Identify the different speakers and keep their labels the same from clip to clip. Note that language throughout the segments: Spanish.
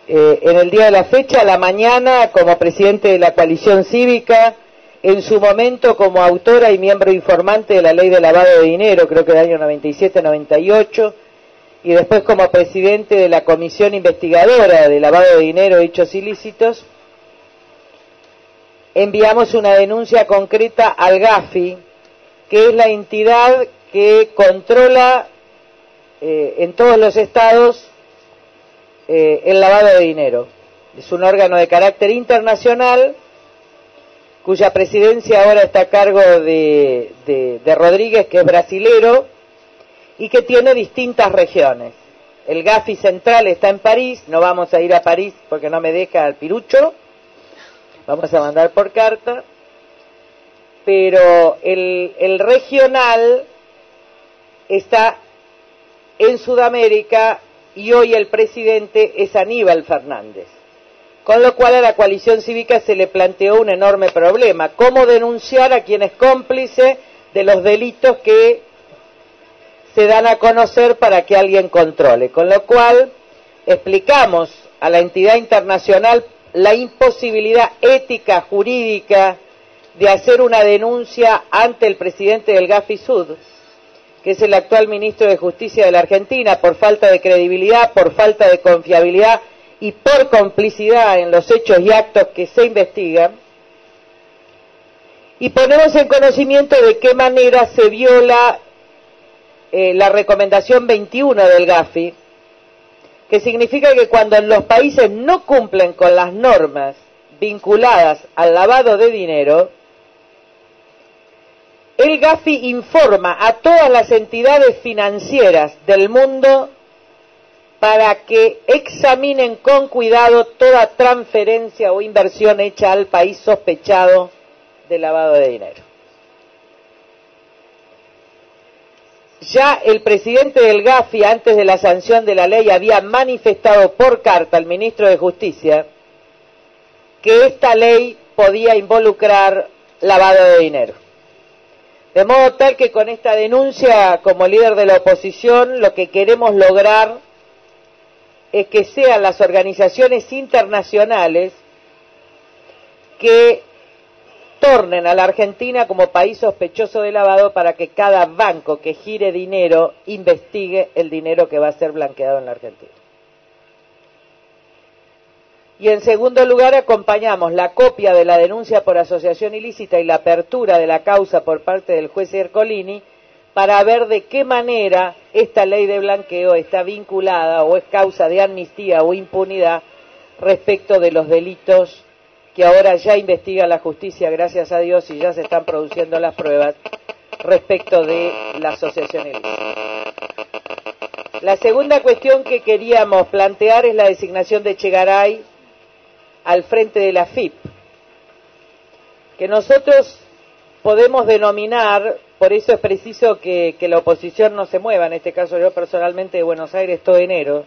Speaker 1: en el día de la fecha, a la mañana, como presidente de la coalición cívica, en su momento como autora y miembro informante de la ley de lavado de dinero, creo que del año 97-98, y después como presidente de la comisión investigadora de lavado de dinero y hechos ilícitos, enviamos una denuncia concreta al GAFI, que es la entidad que controla en todos los estados el lavado de dinero. Es un órgano de carácter internacional, cuya presidencia ahora está a cargo de Rodríguez, que es brasilero, y que tiene distintas regiones. El GAFI central está en París, no vamos a ir a París porque no me deja el pirucho, vamos a mandar por carta, pero el regional está en Sudamérica y hoy el presidente es Aníbal Fernández. Con lo cual a la coalición cívica se le planteó un enorme problema: cómo denunciar a quien es cómplice de los delitos que se dan a conocer para que alguien controle. Con lo cual explicamos a la entidad internacional la imposibilidad ética, jurídica, de hacer una denuncia ante el presidente del GAFI Sud, que es el actual ministro de Justicia de la Argentina, por falta de credibilidad, por falta de confiabilidad y por complicidad en los hechos y actos que se investigan, y ponemos en conocimiento de qué manera se viola la recomendación 21 del GAFI, que significa que cuando los países no cumplen con las normas vinculadas al lavado de dinero, el GAFI informa a todas las entidades financieras del mundo para que examinen con cuidado toda transferencia o inversión hecha al país sospechado de lavado de dinero. Ya el presidente del GAFI, antes de la sanción de la ley, había manifestado por carta al ministro de Justicia que esta ley podía involucrar lavado de dinero. De modo tal que con esta denuncia, como líder de la oposición, lo que queremos lograr es que sean las organizaciones internacionales que tornen a la Argentina como país sospechoso de lavado, para que cada banco que gire dinero investigue el dinero que va a ser blanqueado en la Argentina. Y en segundo lugar, acompañamos la copia de la denuncia por asociación ilícita y la apertura de la causa por parte del juez Ercolini, para ver de qué manera esta ley de blanqueo está vinculada o es causa de amnistía o impunidad respecto de los delitos que ahora ya investiga la justicia, gracias a Dios, y ya se están produciendo las pruebas respecto de la asociación ilícita. La segunda cuestión que queríamos plantear es la designación de Echegaray al frente de la AFIP, que nosotros podemos denominar, por eso es preciso que la oposición no se mueva, en este caso yo personalmente de Buenos Aires todo enero,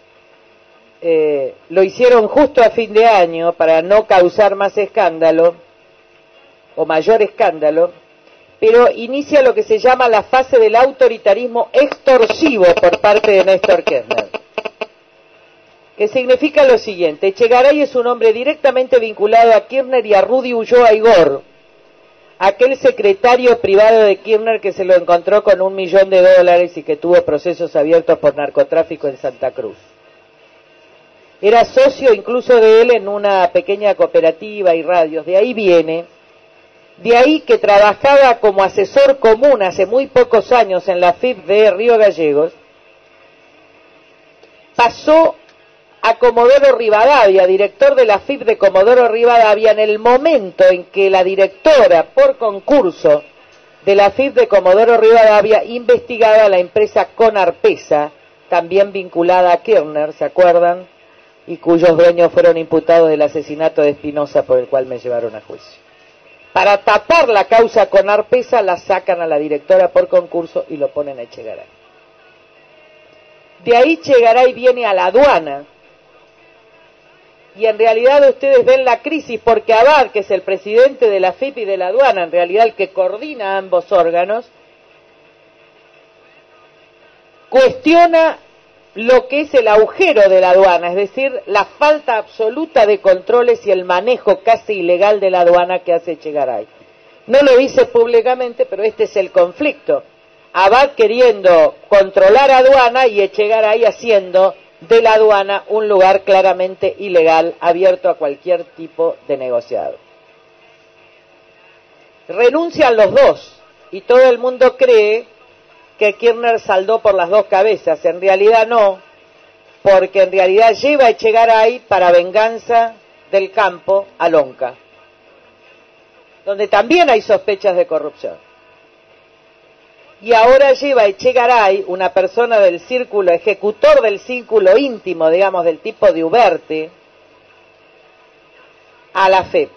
Speaker 1: lo hicieron justo a fin de año para no causar más escándalo o mayor escándalo, pero inicia lo que se llama la fase del autoritarismo extorsivo por parte de Néstor Kirchner, que significa lo siguiente: Echegaray es un hombre directamente vinculado a Kirchner y a Rudy Ulloa Igor, aquel secretario privado de Kirchner que se lo encontró con $1 millón y que tuvo procesos abiertos por narcotráfico en Santa Cruz. Era socio incluso de él en una pequeña cooperativa y radios, de ahí viene, de ahí que trabajaba como asesor común hace muy pocos años en la AFIP de Río Gallegos, pasó a Comodoro Rivadavia, director de la AFIP de Comodoro Rivadavia, en el momento en que la directora por concurso de la AFIP de Comodoro Rivadavia investigaba a la empresa Conarpesa, también vinculada a Kirchner, ¿se acuerdan? Y cuyos dueños fueron imputados del asesinato de Espinosa, por el cual me llevaron a juicio. Para tapar la causa Conarpesa, la sacan a la directora por concurso y lo ponen a Echegaray. De ahí Echegaray viene a la aduana, y en realidad ustedes ven la crisis, porque Abad, que es el presidente de la AFIP y de la aduana, en realidad el que coordina ambos órganos, cuestiona lo que es el agujero de la aduana, es decir, la falta absoluta de controles y el manejo casi ilegal de la aduana que hace Echegaray. No lo dice públicamente, pero este es el conflicto. Abad queriendo controlar aduana y Echegaray haciendo de la aduana un lugar claramente ilegal, abierto a cualquier tipo de negociado. Renuncian los dos y todo el mundo cree que Kirchner saldó por las dos cabezas. En realidad no, porque en realidad lleva a Echegaray para venganza del campo a Lonca, donde también hay sospechas de corrupción. Y ahora lleva a Echegaray, una persona del círculo, ejecutor del círculo íntimo, digamos, del tipo de Uberte, a la FEP.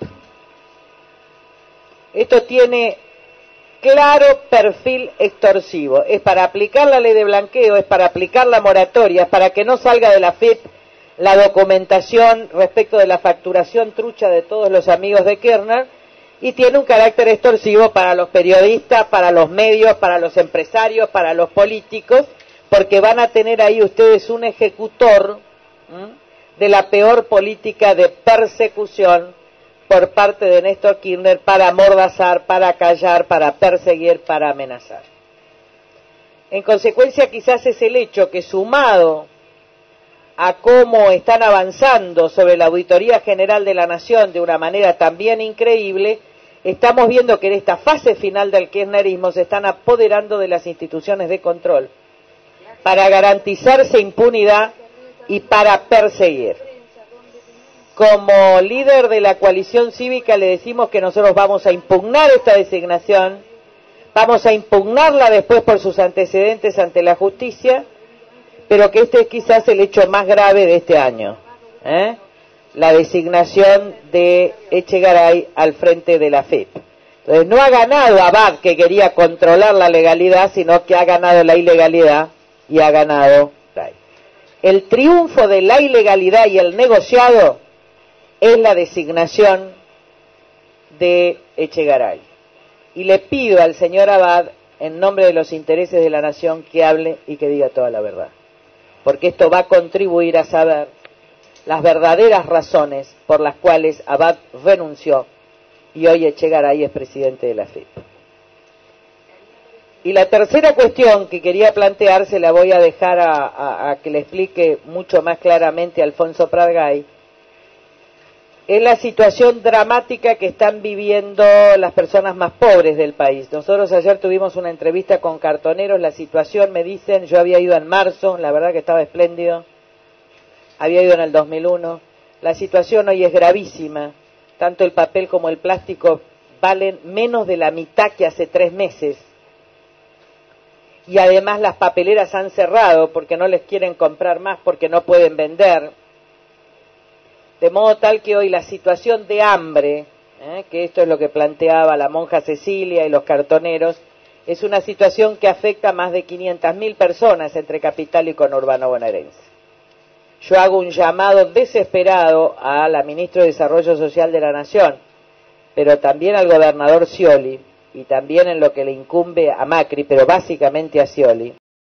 Speaker 1: Esto tiene claro perfil extorsivo. Es para aplicar la ley de blanqueo, es para aplicar la moratoria, es para que no salga de la FEP la documentación respecto de la facturación trucha de todos los amigos de Kirchner, y tiene un carácter extorsivo para los periodistas, para los medios, para los empresarios, para los políticos, porque van a tener ahí ustedes un ejecutor de la peor política de persecución por parte de Néstor Kirchner para amordazar, para callar, para perseguir, para amenazar. En consecuencia, quizás es el hecho que, sumado a cómo están avanzando sobre la Auditoría General de la Nación de una manera también increíble, estamos viendo que en esta fase final del kirchnerismo se están apoderando de las instituciones de control para garantizarse impunidad y para perseguir. Como líder de la coalición cívica le decimos que nosotros vamos a impugnar esta designación, vamos a impugnarla después por sus antecedentes ante la justicia, pero que este es quizás el hecho más grave de este año, la designación de Echegaray al frente de la FEP. Entonces no ha ganado Abad, que quería controlar la legalidad, sino que ha ganado la ilegalidad y ha ganado Ray. El triunfo de la ilegalidad y el negociado es la designación de Echegaray. Y le pido al señor Abad, en nombre de los intereses de la nación, que hable y que diga toda la verdad. Porque esto va a contribuir a saber las verdaderas razones por las cuales Abad renunció y hoy Echegaray es presidente de la FEP. Y la tercera cuestión que quería plantear se la voy a dejar a que le explique mucho más claramente Alfonso Pratgay. Es la situación dramática que están viviendo las personas más pobres del país. Nosotros ayer tuvimos una entrevista con cartoneros, la situación, me dicen, yo había ido en marzo, la verdad que estaba espléndido, había ido en el 2001, la situación hoy es gravísima, tanto el papel como el plástico valen menos de la mitad que hace 3 meses, y además las papeleras han cerrado porque no les quieren comprar más, porque no pueden vender. De modo tal que hoy la situación de hambre, que esto es lo que planteaba la monja Cecilia y los cartoneros, es una situación que afecta a más de 500.000 personas entre capital y conurbano bonaerense. Yo hago un llamado desesperado a la ministra de Desarrollo Social de la Nación, pero también al gobernador Scioli, y también en lo que le incumbe a Macri, pero básicamente a Scioli,